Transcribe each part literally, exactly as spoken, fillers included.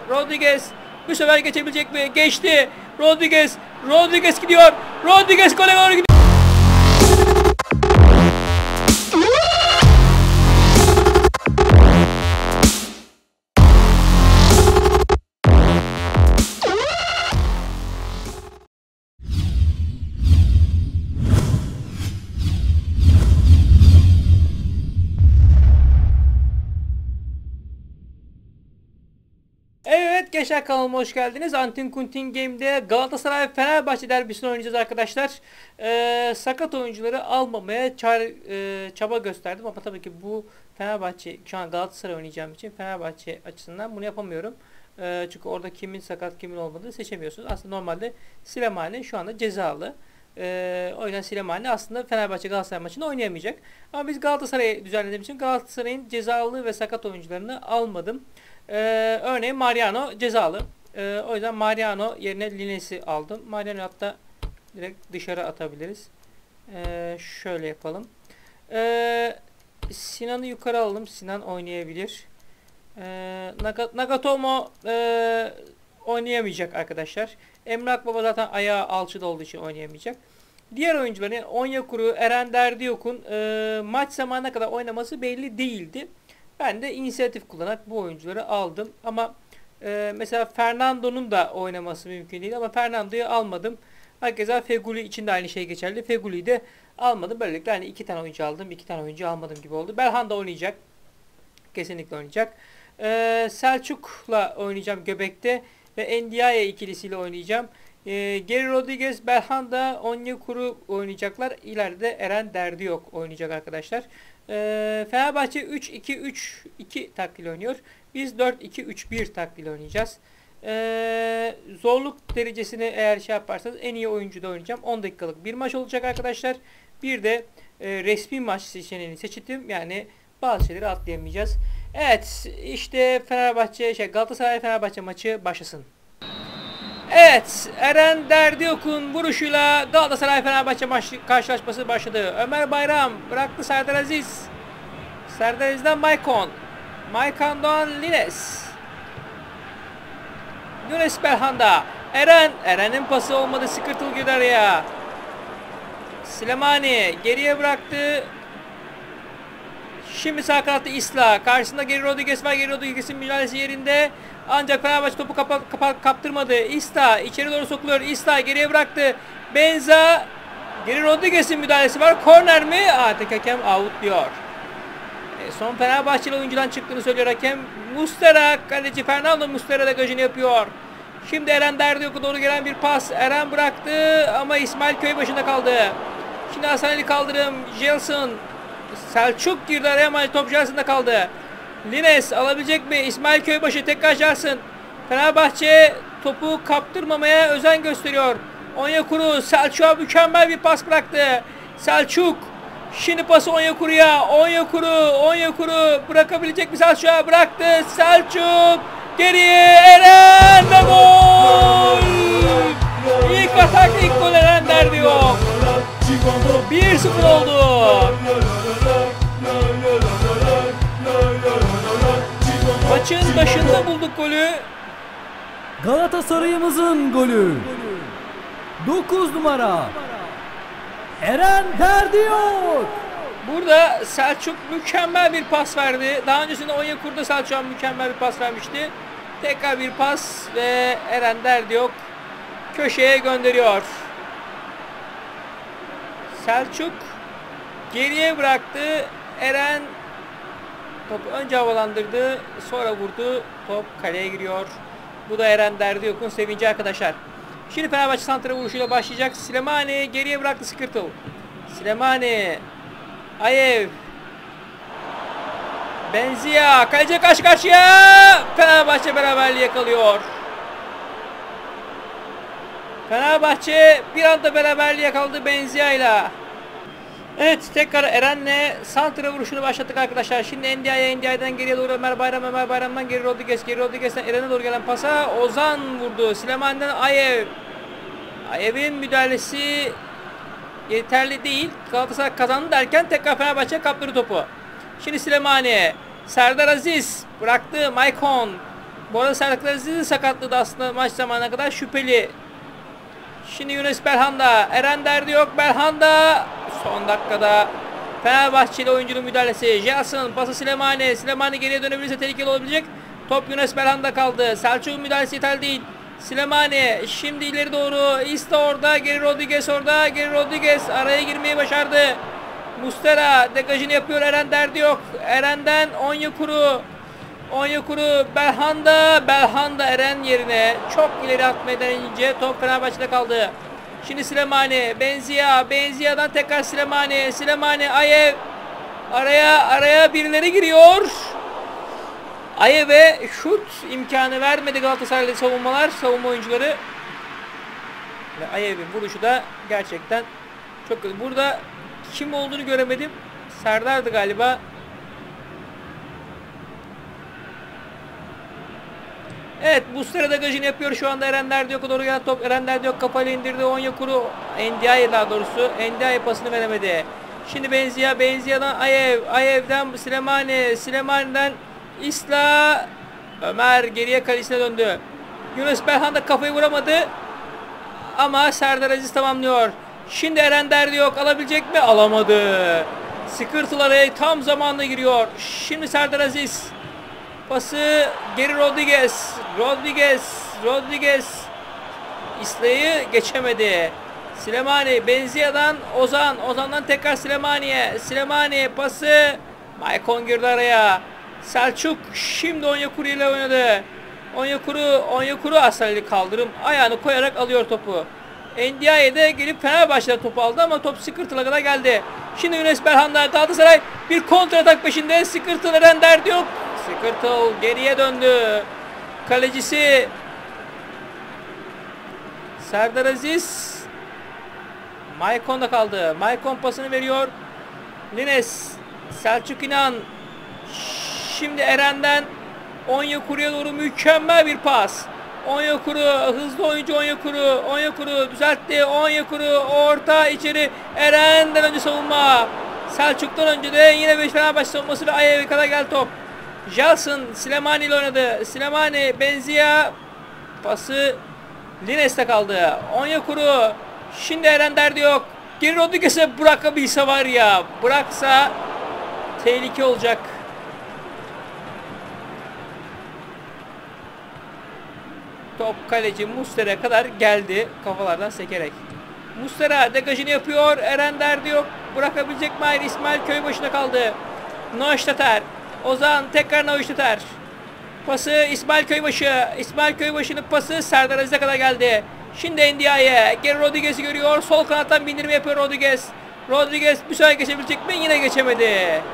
Rodriguez bu sefer geçebilecek mi? Geçti. Rodriguez. Rodriguez gidiyor. Rodriguez gole doğru gidiyor. Evet gençler, kanalıma hoş geldiniz. Antin Kuntin Game'de Galatasaray Fenerbahçe derbisini oynayacağız arkadaşlar. Ee, sakat oyuncuları almamaya çar, e, çaba gösterdim ama tabii ki bu Fenerbahçe, şu an Galatasaray oynayacağım için Fenerbahçe açısından bunu yapamıyorum. Ee, çünkü orada kimin sakat kimin olmadığını seçemiyorsunuz. Aslında normalde Slimani şu anda cezalı. Ee, o yüzden Slimani aslında Fenerbahçe Galatasaray maçında oynayamayacak. Ama biz Galatasaray'ı düzenlediğim için Galatasaray'ın cezalı ve sakat oyuncularını almadım. Ee, örneğin Mariano cezalı. Ee, o yüzden Mariano yerine Lines'i aldım. Mariano hatta direkt dışarı atabiliriz. Ee, şöyle yapalım. Ee, Sinan'ı yukarı alalım. Sinan oynayabilir. Ee, Nagatomo e, oynayamayacak arkadaşlar. Emre Akbaba zaten ayağı alçıda olduğu için oynayamayacak. Diğer oyuncuların Onyekuru, Eren Derdiyok'un e, maç zamanına kadar oynaması belli değildi. Ben de inisiyatif kullanarak bu oyuncuları aldım. Ama e, mesela Fernando'nun da oynaması mümkün değil ama Fernando'yu almadım. Herkese Feguli için de aynı şey geçerli. Feguli'yi de almadım. Böylelikle hani iki tane oyuncu aldım, iki tane oyuncu almadım gibi oldu. Belhanda oynayacak. Kesinlikle oynayacak. E, Selçuk'la oynayacağım göbekte ve Ndiaye ikilisiyle oynayacağım. E, Geri Rodriguez, Belhanda, Onyekuru oynayacaklar. İleride Eren Derdiyok oynayacak arkadaşlar. E, Fenerbahçe üç iki üç iki taktiğiyle oynuyor. Biz dört iki üç bir taktiğiyle oynayacağız. E, zorluk derecesini eğer şey yaparsanız en iyi oyuncuda oynayacağım. on dakikalık bir maç olacak arkadaşlar. Bir de e, resmi maç seçeneğini seçtim. Yani bazı şeyleri atlayamayacağız. Evet, işte Fenerbahçe şey Galatasaray Fenerbahçe maçı başlasın. Evet, Eren Derdiyok'un vuruşuyla Galatasaray Fenerbahçe maç karşılaşması başladı. Ömer Bayram bıraktı Serdar Aziz. Serdar Aziz'den Maicon. Maicon'dan Lines. Nunes Belhanda. Eren. Eren'in pası olmadı. Sıkırtılı girdi araya. Slimani geriye bıraktı. Şimdi sağ kanatta Isla. Karşısında Geri Rodriguez var. Geri Rodriguez'in mücadelesi yerinde. Ancak Fenerbahçe topu kapa, kapa, kaptırmadı. Isla içeri doğru sokuluyor. Isla geriye bıraktı. Benza. Geri Rodriguez'in müdahalesi var. Korner mi? Artık hakem out diyor. E, son Fenerbahçeli oyuncudan çıktığını söylüyor hakem. Muslera. Kaleci Fernando Muslera da gajını yapıyor. Şimdi Eren Derdiyok'a doğru gelen bir pas. Eren bıraktı ama İsmail Köybaşı'nda kaldı. Şimdi Hasan Ali Kaldırım. Jelson. Selçuk girdi araya ama top Jelson'da kaldı. Lines alabilecek mi? İsmail Köybaşı tekrar Jelson. Fenerbahçe topu kaptırmamaya özen gösteriyor. Onyekuru Selçuk'a mükemmel bir pas bıraktı. Selçuk şimdi pası Onyekuru'ya. Onyekuru Onyekuru bırakabilecek mi Selçuk'a? Bıraktı. Selçuk geriye Eren ve gol! İlk atak ilk gol Eren Derdiyok. bir sıfır oldu. Maçın başında bulduk golü. Galatasaray'ımızın golü. dokuz numara Eren Derdiyok. Burada Selçuk mükemmel bir pas verdi. Daha öncesinde Onyekuru'da Selçuk'a mükemmel bir pas vermişti. Tekrar bir pas ve Eren Derdiyok köşeye gönderiyor. Selçuk geriye bıraktı. Eren topu önce havalandırdı, sonra vurdu. Top kaleye giriyor. Bu da Eren Derdiyok'un sevinci arkadaşlar. Şimdi Fenerbahçe santra vuruşuyla başlayacak. Slimani geriye bıraktı Skirtle. Slimani. Ayev. Benzia. Kaleciye karşı karşıya. Fenerbahçe beraberliği yakalıyor. Fenerbahçe bir anda beraberliği yakaladı Benzia ile. Evet, tekrar Eren'le santra vuruşunu başlattık arkadaşlar. Şimdi Ndiaye, Ndiaye'den geriye doğru Ömer Bayram, Ömer Bayram'dan Geri Rodriguez, Geri Rodriguez'den Eren'e doğru gelen pasa Ozan vurdu. Slimani'den Ayev. Ayev'in müdahalesi yeterli değil. Galatasaray kazandı derken tekrar Fenerbahçe kaptırdı topu. Şimdi Slimani, Serdar Aziz bıraktı. Maicon. Bu arada Serdar Aziz'in sakatlığı da aslında maç zamanına kadar şüpheli. Şimdi Yunus Belhanda. Eren derdi yok. Belhanda. Son dakikada Fenerbahçeli oyuncunun müdahalesi. Jason pası Slimani. Slimani geriye dönebilirse tehlikeli olabilecek. Top Yunus Belhanda kaldı. Selçuk'un müdahalesi yeterli değil. Slimani şimdi ileri doğru. İsta orada. Geri Rodriguez orada. Geri Rodriguez araya girmeyi başardı. Mustera degajını yapıyor. Eren derdi yok. Eren'den Onyekuru. Onyekuru Belhanda. Belhanda Eren yerine çok ileri atmaya denince top Fenerbahçe'de kaldı. Şimdi Slimani. Benzia. Benzia'dan tekrar Slimani. Slimani. Ayev. Araya araya birileri giriyor. Ayev'e şut imkanı vermedi Galatasaraylı savunmalar. Savunma oyuncuları. Ve Ayev'in vuruşu da gerçekten çok kötü. Burada kim olduğunu göremedim. Serdar'dı galiba. Evet, Mustera degajını yapıyor şu anda. Eren Derdiyok'a doğru gelen top. Eren Derdiyok kafayla indirdi. Onyekuru, Ndiaye daha doğrusu. Ndiaye pasını veremedi. Şimdi Benzia, Benzia'dan Ayev, Ayev'den Slimani, Slimani'den İsla. Ömer geriye kalesine döndü. Yunus Belhanda kafayı vuramadı. Ama Serdar Aziz tamamlıyor. Şimdi Eren Derdiyok alabilecek mi? Alamadı. Sıkırtıları tam zamanla giriyor. Şimdi Serdar Aziz. Pası geri Rodriguez. Rodriguez. Rodriguez. İslay'ı geçemedi. Slimani. Benzia'dan Ozan. Ozan'dan tekrar Slimani'ye. Slimani pası. Maicon girdi araya. Selçuk şimdi Onyekuru ile oynadı. Onyekuru. Onyekuru aslında kaldırım. Ayağını koyarak alıyor topu. Ndiaye de gelip Fenerbahçe'den topu aldı ama top Sıkırtıl'a kadar geldi. Şimdi Yunus Belhanda Galatasaray bir kontra atak peşinde. Sıkırtıl Eren derdi yok. Sıkırtıl geriye döndü. Kalecisi Serdar Aziz. Maicon'da kaldı. Maicon pasını veriyor. Lines. Selçuk İnan. Şimdi Eren'den Onyekuru'ya doğru mükemmel bir pas. Onyekuru hızlı oyuncu Onyekuru. Onyekuru düzeltti. Onyekuru orta içeri. Eren'den önce savunma. Selçuk'tan önce de yine bir Fenerbahçe savunması ve Ayev'e kadar geldi top. Jason Slimani ile oynadı. Slimani Benzia pası Lines'te kaldı. Onyekuru şimdi Eren derdi yok. Geri Rodriguez'e bırakabilse var ya. Bıraksa tehlike olacak. Top kaleci Mustera'ya kadar geldi kafalardan sekerek. Mustera degajını yapıyor. Eren derdi yok. Bırakabilecek mi? Hayır. İsmail Köybaşı'nda kaldı. Neustädter. Ozan tekrar Neustädter. Pası İsmail Köybaşı. İsmail Köybaşı'nın pası Serdar Aziz'e kadar geldi. Şimdi Ndiaye. Geri Rodriguez'i görüyor. Sol kanattan bindirme yapıyor Rodriguez. Rodriguez bir süre geçebilecek mi? Yine geçemedi.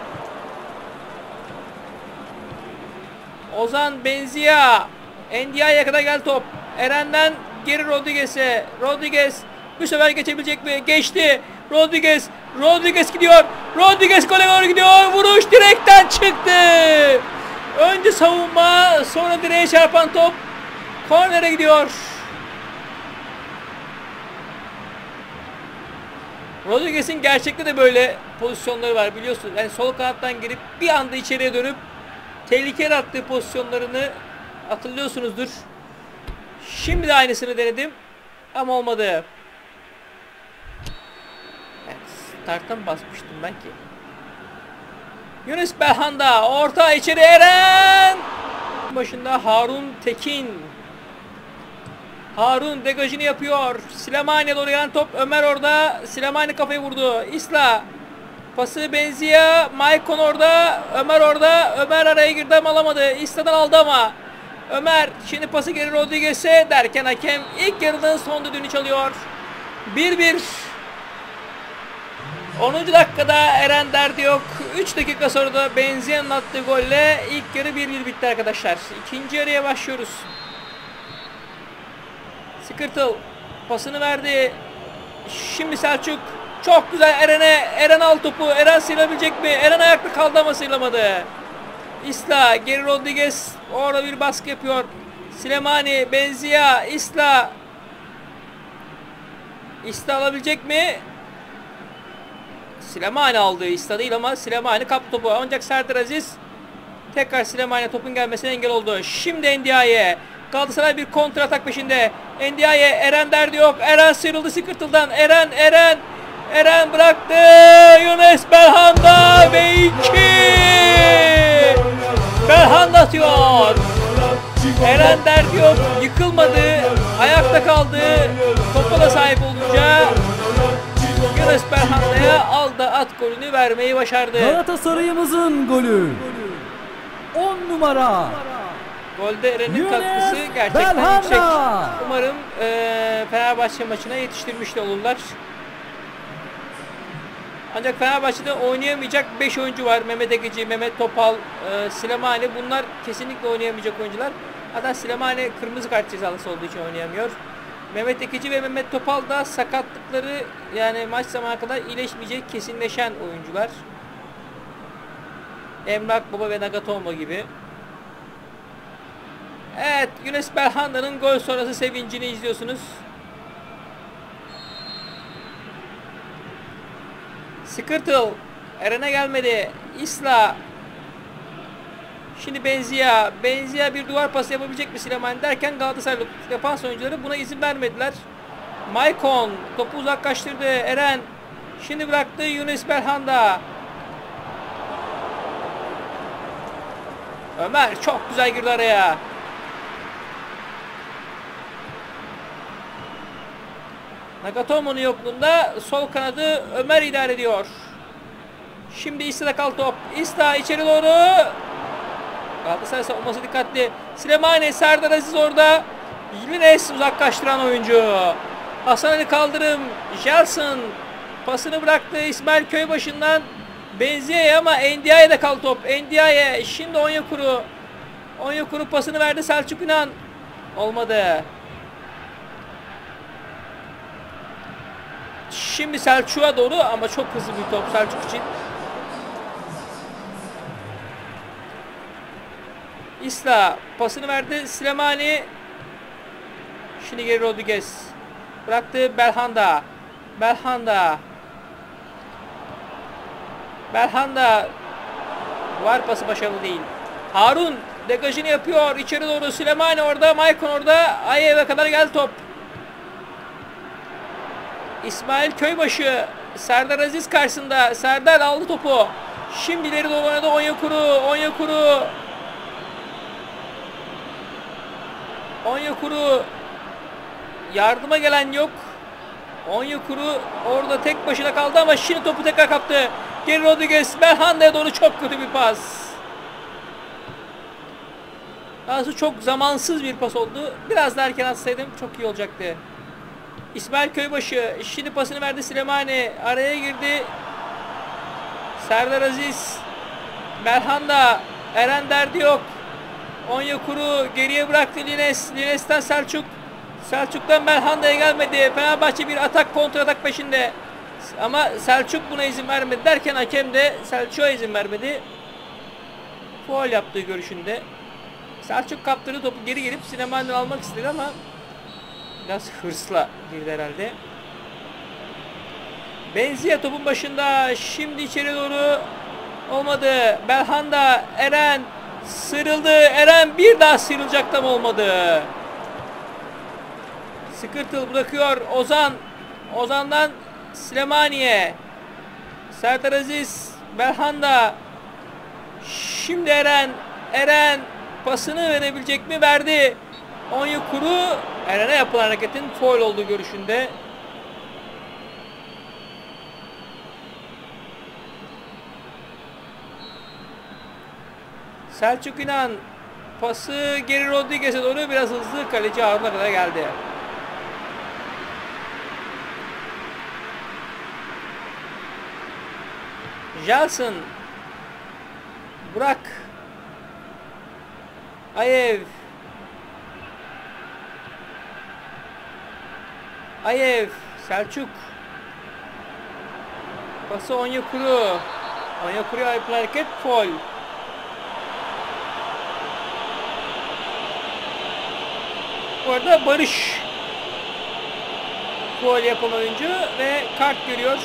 Ozan Benzia. Ndiaye'ye kadar geldi top. Eren'den geri Rodriguez'e. Rodriguez bu sefer geçebilecek mi? Geçti. Rodriguez. Rodriguez gidiyor. Rodriguez gole doğru gidiyor. Vuruş direkten çıktı. Önce savunma, sonra direğe çarpan top kornere gidiyor. Rodriguez'in gerçekte de böyle pozisyonları var biliyorsunuz. Yani sol kanattan girip bir anda içeriye dönüp tehlikeli attığı pozisyonlarını hatırlıyorsunuzdur. Şimdi de aynısını denedim ama olmadı. Evet, starttan basmıştım ben ki. Yunus Belhanda orta içeri Eren. Başında Harun Tekin. Harun degajını yapıyor. Slimani'ye doğru gelen top. Ömer orada. Slimani kafayı vurdu. İsla. Pası Benzia. Maicon orada. Ömer orada. Ömer araya girdi ama alamadı. İsla'dan aldı ama. Ömer şimdi pası geri Rodriguez'e derken hakem ilk yarının son düdüğünü çalıyor. bir bir. onuncu dakikada Eren derdi yok. üç dakika sonra da Benzia'nın attığı golle ilk yarı bir bir bitti arkadaşlar. İkinci yarıya başlıyoruz. Sıkırtıl pasını verdi. Şimdi Selçuk çok güzel Eren'e. Eren al topu. Eren sıyrılabilecek mi? Eren ayakta kaldı ama sıyrılamadı. İsla geri Rodriguez orada bir baskı yapıyor. Slimani, Benzia, İsla. İsla alabilecek mi? Slimani aldı. İsla değil ama Slimani kaptı topu. Ancak Serdar Aziz Tekrar Slimani topun gelmesine engel oldu. Şimdi Ndiaye. Galatasaray bir kontra atak peşinde. Ndiaye, Eren derdi yok. Eren sıyrıldı Skirtle'dan. Eren, Eren. Eren bıraktı. Yunus Belhanda ve iki. Belhanda atıyor. Eren derdi yok. Yıkılmadı. Ayakta kaldı. Topa da sahip olunca Yunus Belhanda'ya aldı, at golünü vermeyi başardı. Galatasaray'ımızın golü. on numara. Golde Eren'in Yunus katkısı gerçekten Belhanda. yüksek. Umarım e, Fenerbahçe maçına yetiştirmiş de olurlar. Ancak Fenerbahçe'de oynayamayacak beş oyuncu var. Mehmet Egeci, Mehmet Topal, e, Slimani. Bunlar kesinlikle oynayamayacak oyuncular. Hatta Slimani kırmızı kart cezalısı olduğu için oynayamıyor. Mehmet Ekici ve Mehmet Topal da sakatlıkları, yani maç zamanına kadar iyileşmeyecek kesinleşen oyuncular. Emrah Baba ve Nagatomo gibi. Evet, Yunus Belhanda'nın gol sonrası sevincini izliyorsunuz. Skirtle Eren'e gelmedi. Isla. Şimdi Benzia. Benzia bir duvar pası yapabilecek mi Slimani derken Galatasaray defans oyuncuları buna izin vermediler. Maicon topu uzaklaştırdı. Eren. Şimdi bıraktı Yunus Belhanda. Ömer çok güzel girdi araya. Nagatomo'nun yokluğunda sol kanadı Ömer idare ediyor. Şimdi İsta'da kal top. İsta içeri doğru. Galatasaray savunması dikkatli. Slimani, Serdar Aziz orada. Yılmaz uzaklaştıran oyuncu. Hasan Ali Kaldırım. Jelson pasını bıraktı İsmail Köybaşı'ndan Benzia'ya ama Ndiaye'de kal top. Ndiaye şimdi Onyekuru. Onyekuru pasını verdi Selçuk İnan. Olmadı. Şimdi Selçuk'a doğru ama çok hızlı bir top Selçuk için. İsla pasını verdi Slimani. Şimdi geri Rodriguez. Bıraktı Belhanda. Belhanda. Belhanda. Duvar pası başarılı değil. Harun degajını yapıyor. İçeri doğru Slimani orada. Maicon orada. Ayev'e kadar geldi top. İsmail Köybaşı. Serdar Aziz karşısında. Serdar aldı topu. Şimdi ileri doğru oynadı Onyekuru. Onyekuru. Onyekuru. Yardıma gelen yok. Onyekuru orada tek başına kaldı ama şimdi topu tekrar kaptı. Geri Rodriguez. Belhanda'ya doğru çok kötü bir pas. Aslında çok zamansız bir pas oldu. Biraz daha erken atsaydım çok iyi olacaktı. İsmail Köybaşı şimdi pasını verdi Slimani. Araya girdi. Serdar Aziz. Belhanda. Eren derdi yok. Onyekuru geriye bıraktı Lines. Lines'ten Selçuk. Selçuk'tan Belhanda'ya gelmedi. Fenerbahçe bir atak kontra atak peşinde. Ama Selçuk buna izin vermedi derken hakem de Selçuk'a izin vermedi. Faul yaptığı görüşünde. Selçuk kaptırdı topu, geri gelip Slimani'den almak istedi ama biraz hırsla girdi herhalde. Benzia topun başında. Şimdi içeri doğru olmadı. Belhanda, Eren sıyrıldı. Eren bir daha sıyrılacak da mı olmadı? Skirtle bırakıyor. Ozan. Ozan'dan Slimani'ye. Serdar Aziz. Belhanda. Şimdi Eren. Eren pasını verebilecek mi? Verdi. Onyekuru. Eren'e yapılan hareketin faul olduğu görüşünde. Selçuk İnan pası geri Rodriguez'e doğru biraz hızlı, kaleci Harun'a kadar geldi. Jelson. Burak. Ayev. Ayev. Selçuk. Pası Onyekuru. Onyekuru'ya yapılan hareket faul. Bu arada Barış faul yapan oyuncu ve kart görüyor.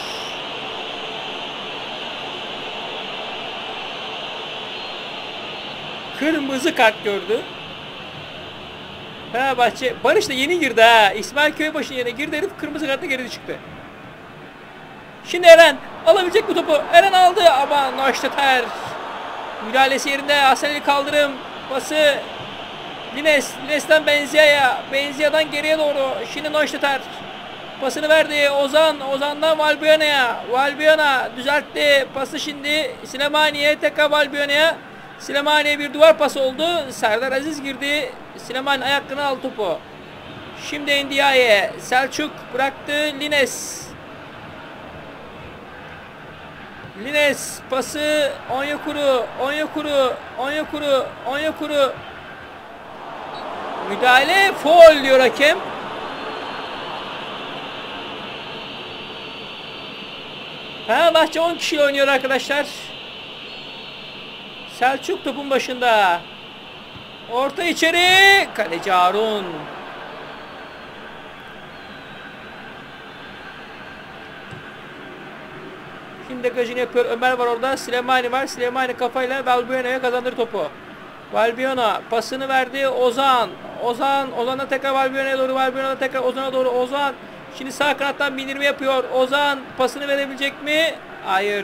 kırmızı kart gördü. Fenerbahçe, Barış da yeni girdi ha. İsmail Köybaşı'nın yerine girdi herif, kırmızı kartla geri çıktı. Şimdi Eren alabilecek bu topu. Eren aldı ama Neustadter müdahalesi yerinde. Hasan Ali Kaldırım pası. Lines, Lines'ten Benzia'ya. Benzia'dan geriye doğru. Şimdi Neustadter pasını verdi. Ozan, Ozan'dan Valbuena'ya. Valbuena düzeltti. Pası şimdi Sinemani'ye. Tekrar Valbuena'ya. Sinemani'ye bir duvar pası oldu. Serdar Aziz girdi. Sinemani ayaklarına aldı topu. Şimdi Ndiaye. Selçuk bıraktı. Lines. Lines pası. Onyekuru. Onyekuru. Onyekuru. Onyekuru. Müdahale. Faul diyor hakem. Fenerbahçe on kişi oynuyor arkadaşlar. Selçuk topun başında. Orta içeri. Kaleci Harun. Şimdi degajını yapıyor. Ömer var orada. Silemani var. Silemani kafayla Valbuena'ya kazandır topu. Valbuena pasını verdi. Ozan. Ozan. Ozan'dan tekrar Valbuena'ya doğru. Valbuena'dan tekrar Ozan'a doğru. Ozan. Şimdi sağ kanattan bindirme yapıyor. Ozan pasını verebilecek mi? Hayır.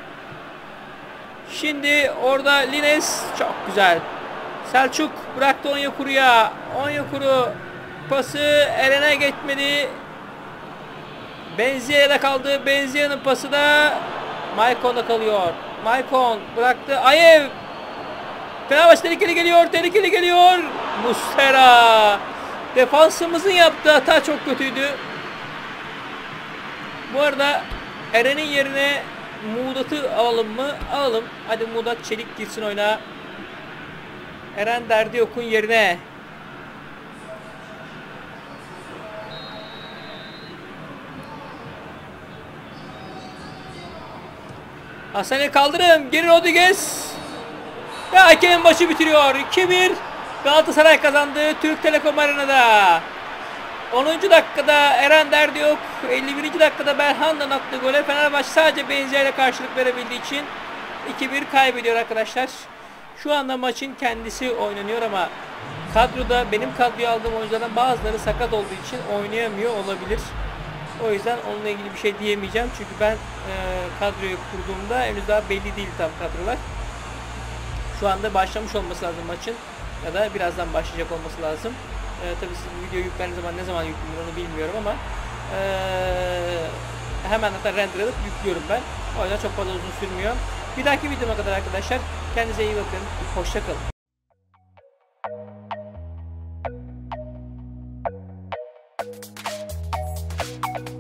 Şimdi orada Lines. Çok güzel. Selçuk bıraktı Onyekuru'ya. Onyekuru pası Eren'e geçmedi. Benzia'da kaldı. Benzia'nın pası da Maikon'da kalıyor. Maikon bıraktı. Ayev. Fenerbahçe tehlikeli geliyor. Tehlikeli geliyor. Muslera. Defansımızın yaptığı hata çok kötüydü. Bu arada Eren'in yerine Muğdat'ı alalım mı? Alalım. Hadi Muğdat Çelik girsin oyuna. Eren derdi yokun yerine. Hasan'ı kaldırım. Geri Rodriguez. Ve hakemin başı bitiriyor. iki bir. Galatasaray kazandı. Türk Telekom Arena'da. onuncu dakikada Eren derdi yok. elli birinci dakikada Berhan'dan attığı gole Fenerbahçe sadece Benzia'yla karşılık verebildiği için iki bir kaybediyor arkadaşlar. Şu anda maçın kendisi oynanıyor ama kadroda benim kadroya aldığım oyunculardan bazıları sakat olduğu için oynayamıyor olabilir. O yüzden onunla ilgili bir şey diyemeyeceğim. Çünkü ben e, kadroyu kurduğumda henüz daha belli değil tam kadrolar. Şu anda başlamış olması lazım maçın. Ya da birazdan başlayacak olması lazım. E, tabii siz bu videoyu yüklendiğiniz zaman ne zaman yükleniyor onu bilmiyorum ama e, hemen hatta render alıp yüklüyorum ben. O yüzden çok fazla uzun sürmüyor. Bir dahaki videoma kadar arkadaşlar. Kendinize iyi bakın. Hoşça kalın.